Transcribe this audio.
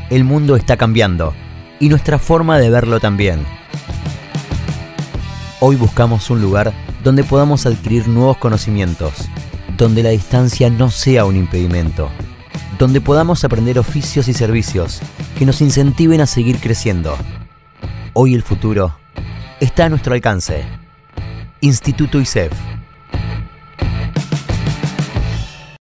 El mundo está cambiando y nuestra forma de verlo también. Hoy buscamos un lugar donde podamos adquirir nuevos conocimientos, donde la distancia no sea un impedimento, donde podamos aprender oficios y servicios que nos incentiven a seguir creciendo. Hoy el futuro está a nuestro alcance. Instituto ISEF.